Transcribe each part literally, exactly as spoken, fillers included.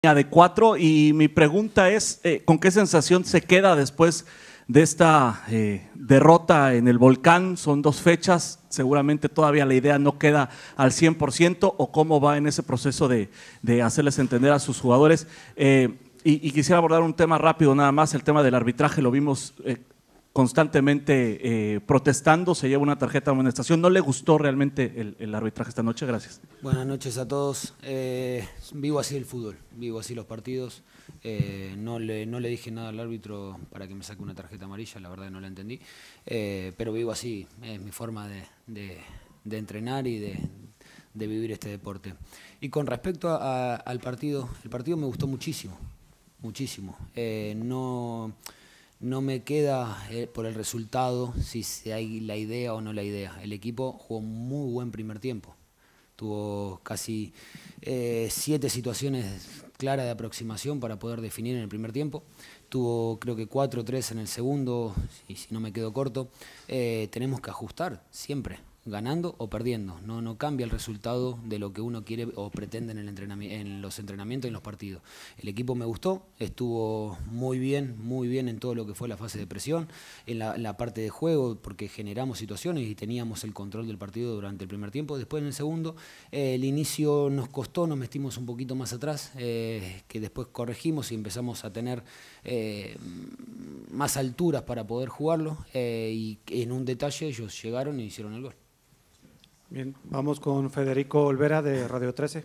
de cuatro, y mi pregunta es, eh, ¿con qué sensación se queda después de esta eh, derrota en el Volcán? Son dos fechas, seguramente todavía la idea no queda al cien por ciento, o cómo va en ese proceso de, de hacerles entender a sus jugadores. Eh, y, y quisiera abordar un tema rápido nada más, el tema del arbitraje. Lo vimos eh, constantemente eh, protestando, se lleva una tarjeta de amonestación. ¿No le gustó realmente el, el arbitraje esta noche? Gracias. Buenas noches a todos. Eh, vivo así el fútbol, vivo así los partidos. Eh, no, le, no le dije nada al árbitro para que me saque una tarjeta amarilla, la verdad que no la entendí. Eh, pero vivo así, es mi forma de, de, de entrenar y de, de vivir este deporte. Y con respecto a, a, al partido, el partido me gustó muchísimo, muchísimo. Eh, no... No me queda eh, por el resultado si, si hay la idea o no la idea. El equipo jugó muy buen primer tiempo. Tuvo casi eh, siete situaciones claras de aproximación para poder definir en el primer tiempo. Tuvo creo que cuatro o tres en el segundo, y si no me quedo corto. Eh, tenemos que ajustar siempre, ganando o perdiendo. No, no cambia el resultado de lo que uno quiere o pretende en, el entrenamiento, en los entrenamientos y en los partidos. El equipo me gustó, estuvo muy bien, muy bien en todo lo que fue la fase de presión, en la, la parte de juego, porque generamos situaciones y teníamos el control del partido durante el primer tiempo. Después en el segundo, eh, el inicio nos costó, nos metimos un poquito más atrás, eh, que después corregimos y empezamos a tener eh, más alturas para poder jugarlo, eh, y en un detalle ellos llegaron y hicieron el gol. Bien, vamos con Federico Olvera de Radio trece.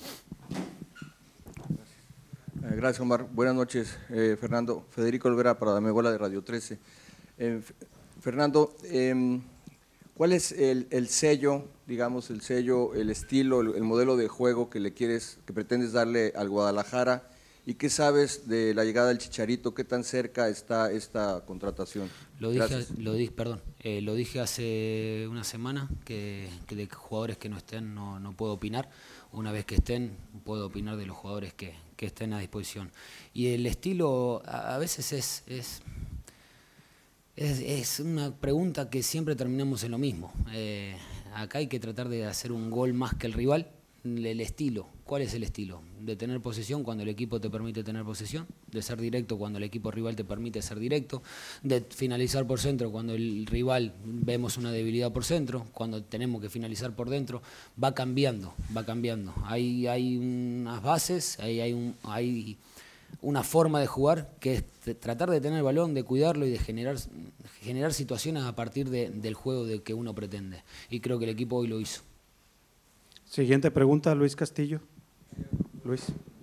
Gracias, Omar. Buenas noches, eh, Fernando. Federico Olvera para Damegola de Radio trece. Eh, Fernando, eh, ¿cuál es el, el sello, digamos, el sello, el estilo, el, el modelo de juego que le quieres, que pretendes darle al Guadalajara? ¿Y qué sabes de la llegada del Chicharito? ¿Qué tan cerca está esta contratación? Lo dije, lo dije, perdón, eh, lo dije hace una semana, que, que de jugadores que no estén no, no puedo opinar. Una vez que estén, puedo opinar de los jugadores que, que estén a disposición. Y el estilo a, a veces es, es, es, es una pregunta que siempre terminamos en lo mismo. Eh, acá hay que tratar de hacer un gol más que el rival. El estilo, ¿cuál es el estilo? De tener posesión cuando el equipo te permite tener posesión, de ser directo cuando el equipo rival te permite ser directo, de finalizar por centro cuando el rival vemos una debilidad por centro, cuando tenemos que finalizar por dentro. Va cambiando, va cambiando. Hay, hay unas bases, hay, hay, un, hay una forma de jugar que es tratar de tener el balón, de cuidarlo y de generar, generar situaciones a partir de, del juego de que uno pretende. Y creo que el equipo hoy lo hizo. Siguiente pregunta, Luis Castillo. Luis.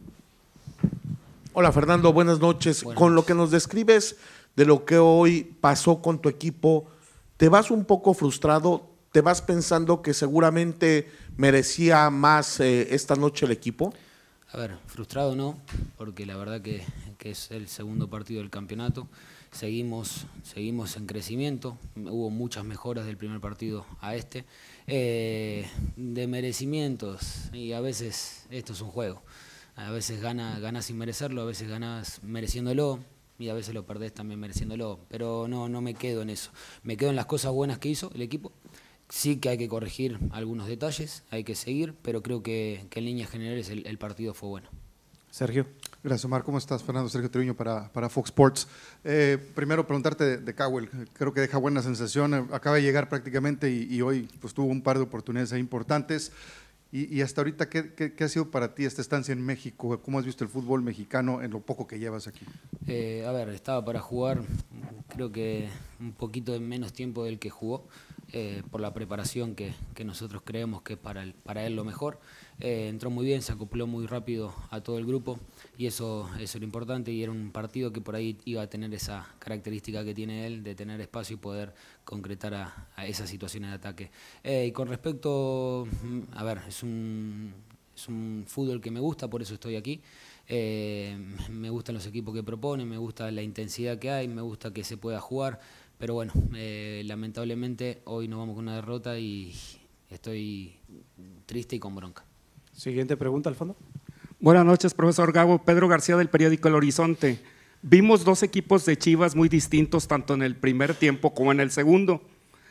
Hola Fernando, buenas noches. Buenas con noches. Lo que nos describes de lo que hoy pasó con tu equipo, ¿te vas un poco frustrado? ¿Te vas pensando que seguramente merecía más eh, esta noche el equipo? A ver, frustrado no, porque la verdad que, que es el segundo partido del campeonato. Seguimos, seguimos en crecimiento, hubo muchas mejoras del primer partido a este. Eh, de merecimientos, y a veces esto es un juego. A veces gana, ganas sin merecerlo, a veces ganas mereciéndolo, y a veces lo perdés también mereciéndolo. Pero no, no me quedo en eso. Me quedo en las cosas buenas que hizo el equipo. Sí que hay que corregir algunos detalles, hay que seguir, pero creo que, que en líneas generales el, el partido fue bueno. Sergio. Gracias, Omar. ¿Cómo estás? Fernando Sergio Treviño para, para Fox Sports. Eh, primero preguntarte de, de Cowell, creo que deja buena sensación, acaba de llegar prácticamente y, y hoy pues, tuvo un par de oportunidades ahí importantes. Y, y hasta ahorita, ¿qué, qué, ¿qué ha sido para ti esta estancia en México? ¿Cómo has visto el fútbol mexicano en lo poco que llevas aquí? Eh, a ver, estaba para jugar, creo que un poquito de menos tiempo del que jugó, eh, por la preparación que, que nosotros creemos que es para, el, para él lo mejor. Eh, entró muy bien, se acopló muy rápido a todo el grupo y eso, eso era importante, y era un partido que por ahí iba a tener esa característica que tiene él de tener espacio y poder concretar a, a esas situaciones de ataque. Eh, y con respecto, a ver, es un, es un fútbol que me gusta, por eso estoy aquí. Eh, me gustan los equipos que proponen, me gusta la intensidad que hay, me gusta que se pueda jugar, pero bueno, eh, lamentablemente hoy nos vamos con una derrota y estoy triste y con bronca. Siguiente pregunta, al fondo. Buenas noches, profesor Gabo. Pedro García del periódico El Horizonte. Vimos dos equipos de Chivas muy distintos tanto en el primer tiempo como en el segundo.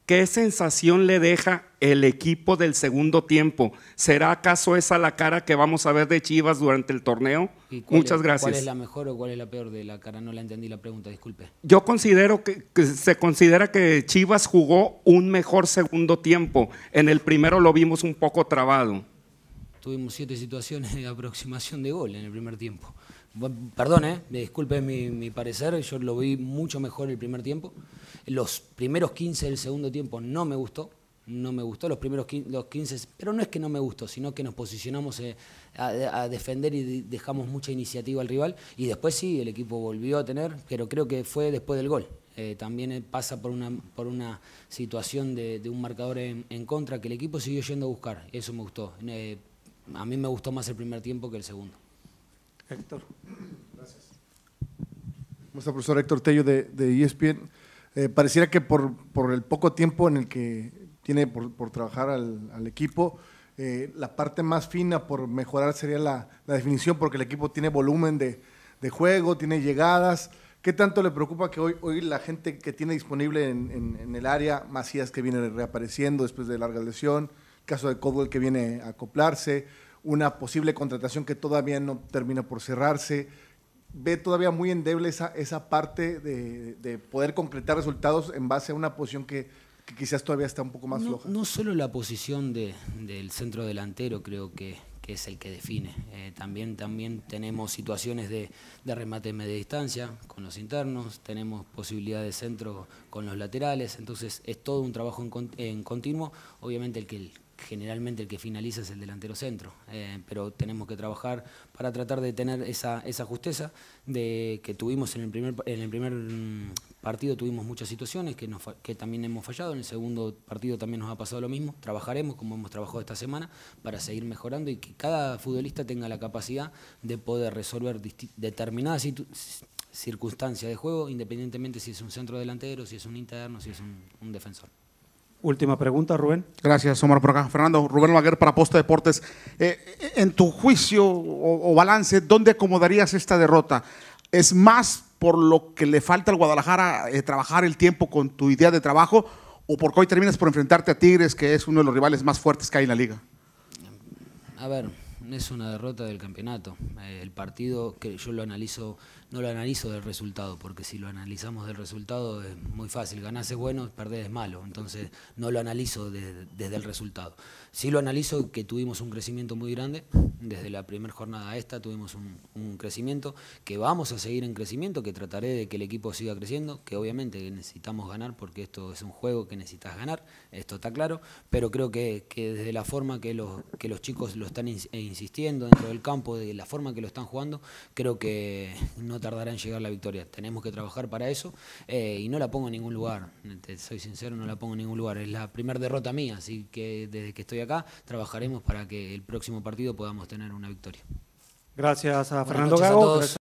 ¿qué sensación le deja el equipo del segundo tiempo? ¿Será acaso esa la cara que vamos a ver de Chivas durante el torneo? ¿Y cuál Muchas es, gracias. ¿Cuál es la mejor o cuál es la peor de la cara? No la entendí la pregunta, disculpe. Yo considero que, que se considera que Chivas jugó un mejor segundo tiempo. En el primero lo vimos un poco trabado. Tuvimos siete situaciones de aproximación de gol en el primer tiempo. Bueno, perdón, eh, disculpe mi, mi parecer, yo lo vi mucho mejor el primer tiempo. Los primeros quince del segundo tiempo no me gustó, no me gustó los primeros quince, los quince, pero no es que no me gustó, sino que nos posicionamos eh, a, a defender y dejamos mucha iniciativa al rival. Y después sí, el equipo volvió a tener, pero creo que fue después del gol. Eh, también pasa por una, por una situación de, de un marcador en, en contra que el equipo siguió yendo a buscar, eso me gustó. Eh, a mí me gustó más el primer tiempo que el segundo. Héctor. Gracias. ¿Cómo está, profesor? Héctor Tello de, de E S P N. Eh, pareciera que por, por el poco tiempo en el que tiene por, por trabajar al, al equipo, eh, la parte más fina por mejorar sería la, la definición, porque el equipo tiene volumen de, de juego, tiene llegadas. ¿Qué tanto le preocupa que hoy, hoy la gente que tiene disponible en, en, en el área, Macías que viene reapareciendo después de larga lesión, el caso de Caldwell que viene a acoplarse, una posible contratación que todavía no termina por cerrarse, ve todavía muy endeble esa, esa parte de, de poder concretar resultados en base a una posición que, que quizás todavía está un poco más no, floja? No solo la posición de, del centro delantero creo que, que es el que define, eh, también, también tenemos situaciones de, de remate de media distancia con los internos, tenemos posibilidad de centro con los laterales, entonces es todo un trabajo en, en continuo, obviamente el que el generalmente el que finaliza es el delantero centro, eh, pero tenemos que trabajar para tratar de tener esa, esa justeza de que tuvimos en el primer, en el primer partido, tuvimos muchas situaciones que, nos, que también hemos fallado, en el segundo partido también nos ha pasado lo mismo, trabajaremos como hemos trabajado esta semana para seguir mejorando y que cada futbolista tenga la capacidad de poder resolver determinadas circunstancias de juego, independientemente si es un centro delantero, si es un interno, si es un, un defensor. Última pregunta, Rubén. Gracias, Omar, por acá. Fernando, Rubén Laguer para Posta Deportes. Eh, en tu juicio o, o balance, ¿dónde acomodarías esta derrota? ¿Es más por lo que le falta al Guadalajara eh, trabajar el tiempo con tu idea de trabajo o porque hoy terminas por enfrentarte a Tigres, que es uno de los rivales más fuertes que hay en la liga? A ver, es una derrota del campeonato. Eh, el partido, que yo lo analizo, no lo analizo del resultado, porque si lo analizamos del resultado es muy fácil. Ganás es bueno, perder es malo. Entonces no lo analizo de, desde el resultado. Sí lo analizo que tuvimos un crecimiento muy grande. Desde la primera jornada a esta tuvimos un, un crecimiento, que vamos a seguir en crecimiento, que trataré de que el equipo siga creciendo, que obviamente necesitamos ganar, porque esto es un juego que necesitas ganar, esto está claro, pero creo que, que desde la forma que los, que los chicos lo están insistiendo dentro del campo, de la forma que lo están jugando, creo que no tardará en llegar la victoria. Tenemos que trabajar para eso eh, y no la pongo en ningún lugar, te soy sincero, no la pongo en ningún lugar. Es la primera derrota mía, así que desde que estoy acá trabajaremos para que el próximo partido podamos tener una victoria. Gracias a Buenas Fernando noches a Gago. todos.